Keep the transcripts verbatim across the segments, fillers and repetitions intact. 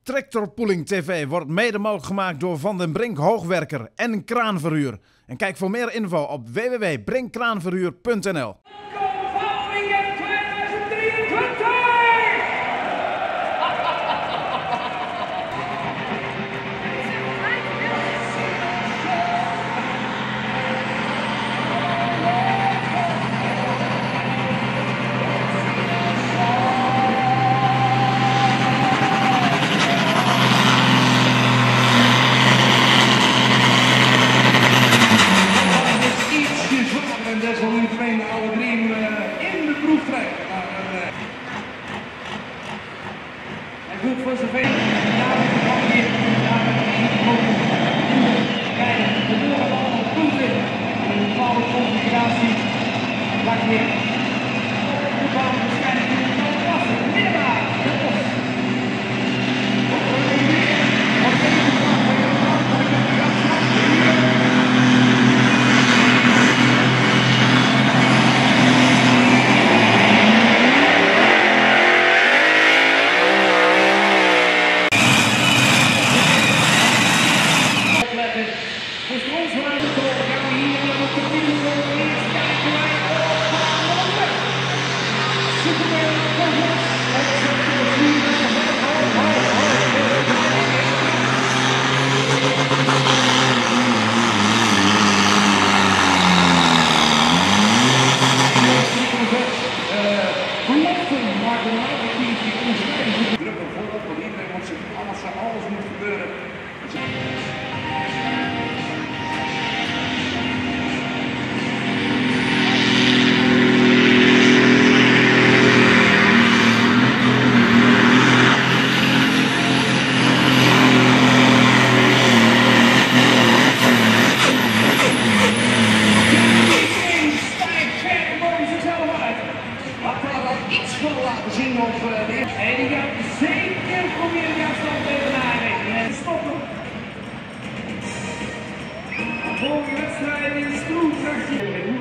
Tractorpooling T V wordt mede mogelijk gemaakt door Van den Brink Hoogwerker en Kraanverhuur. En kijk voor meer info op w w w punt brinkkraanverhuur punt n l. Goed voor zover. Ja, we gaan weer. Ja, we gaan kijk, de deur allemaal goed in. Een bepaalde configuratie. Lak weer. De bal waarschijnlijk in de klasse. Middenbaar. Dat was. Alles moet gebeuren. Zien of uh, de eerste. En die gaat zeker proberen die afstand even narekenen. En stoppen. Volgende wedstrijd in Stroetrachtje.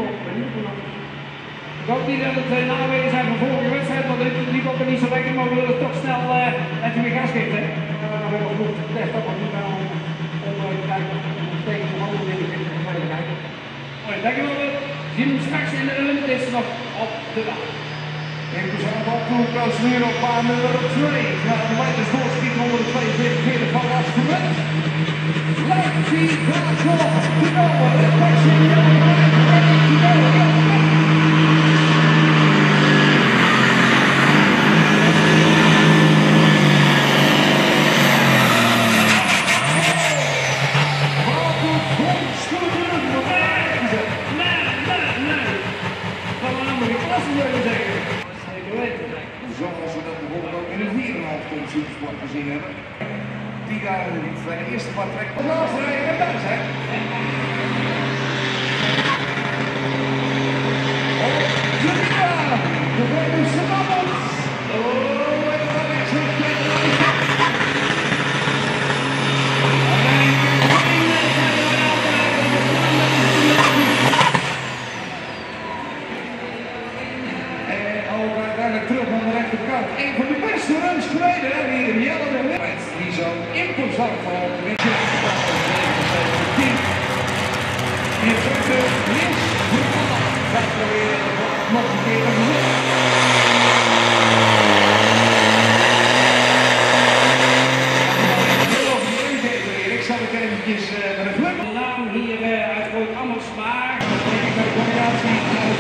Ik hoop niet dat het uh, nawezen zijn van vorige wedstrijd, want dit liep ook niet zo lekker, maar we willen toch snel uh, dat je weer gas geeft. Hè? Ja, dat hebben we goed getest op, want nu gaan we om te kijken tegen de handen in de tweede kijken. Dankjewel. We zien hem straks in de Olympics nog op de dag. En we zijn op procedure op baan nummer twee. Na de leiders voorschiet honderdtweeënveertig van Lars de Wet. Laat die graag op te komen. Het was in de zoals we dat bijvoorbeeld ook in de vier komma vijf ton supersport gezien hebben. Die daar bij de eerste paar trekken. De laatste rijden en daar zijn. Oh, Julia! De Belgische Mammels! Oh, en dan is het tweede land. Terug aan de rechterkant. Een van de beste runs gereden hè, hier Jelle de Wet. Die zo imposant van de wind. Hier terug de links. Dat proberen nog een keer te doen. Ik zal het eventjes met een vlug. De naam hier uit Rood Ammers, maar de combinatie uit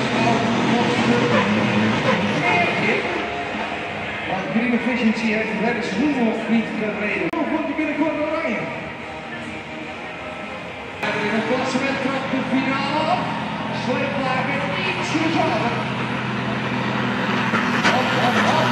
want Green Efficiency heeft het hele seizoen nog niet gereden. Hoe komt hij binnenkort oranje? In een klassement trapt de finale af. Sleepwagen ietsje zwaarder. Hop, hop, hop.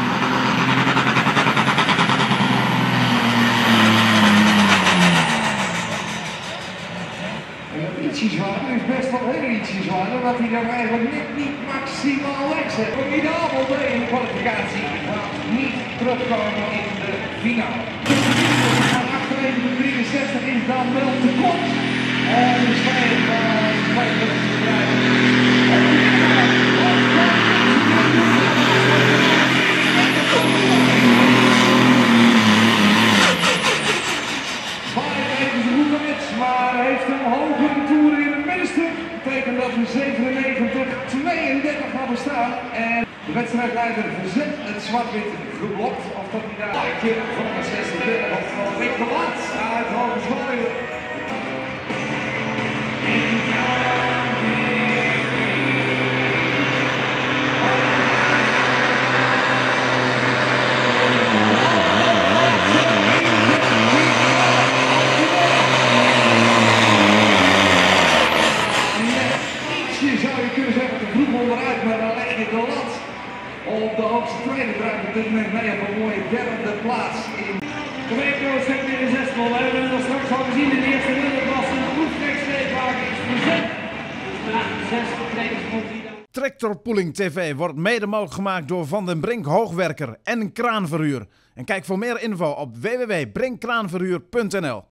En dat ietsje zwaarder is best wel heel ietsje zwaarder, dat hij dan eigenlijk net niet maximaal wegzet. Formidabel mee in de kwalificatie. Maar niet terugkomen in de finale. Van achterlevende drieënzestig is dan wel te kort. En de schijf van vijfentwintig bedrijven. En wedstrijdleider verzet het zwart-wit geblokt. Of dat hij daar een keer van de zestig of van Rick de Laat uit Hogeschool. Zou je kunnen zeggen, de vroeg onderuit, maar dan leg je de lat op de hoogste tweede. Draait op dit moment mee op een mooie derde plaats in. De weekroostek in de zesde. We hebben het straks al gezien in de eerste winterklasse. De proeftrek-sleepwagen is verzet. Na zesde trekers komt hij dan. Tractorpooling T V wordt mede mogelijk gemaakt door Van den Brink Hoogwerker en Kraanverhuur. En kijk voor meer info op w w w punt brink kraanverhuur punt n l.